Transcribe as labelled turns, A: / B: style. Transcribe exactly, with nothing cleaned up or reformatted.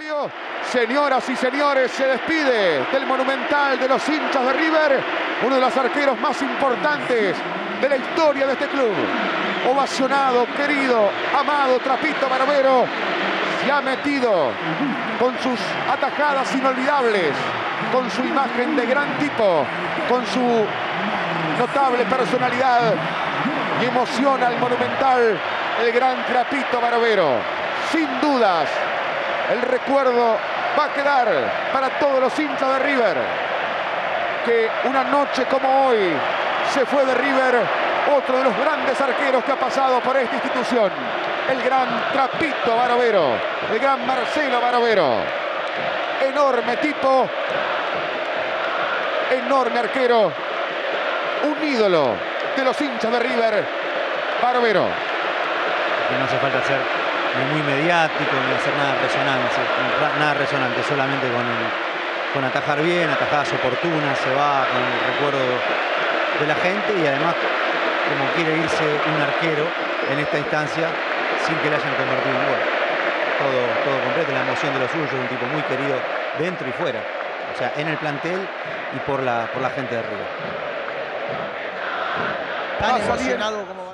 A: estadio. Señoras y señores, se despide del Monumental de los hinchas de River, uno de los arqueros más importantes de la historia de este club. Ovacionado, querido, amado Trapito Barovero, se ha metido con sus atajadas inolvidables, con su imagen de gran tipo, con su notable personalidad, y emociona al Monumental el gran Trapito Barovero. Sin dudas, el recuerdo va a quedar para todos los hinchas de River, que una noche como hoy se fue de River otro de los grandes arqueros que ha pasado por esta institución, el gran Trapito Barovero, el gran Marcelo Barovero. Enorme tipo, enorme arquero, un ídolo de los hinchas de River, Barovero.
B: Que no hace falta ser ni muy mediático ni hacer nada resonante, nada resonante, solamente con, el, con atajar bien, atajadas oportunas, se va con el recuerdo de la gente, y además como quiere irse un arquero en esta instancia sin que le hayan convertido en gol. Todo, todo completo, la emoción de los suyos, un tipo muy querido dentro y fuera, o sea, en el plantel y por la, por la gente de River.
C: Tan emocionado como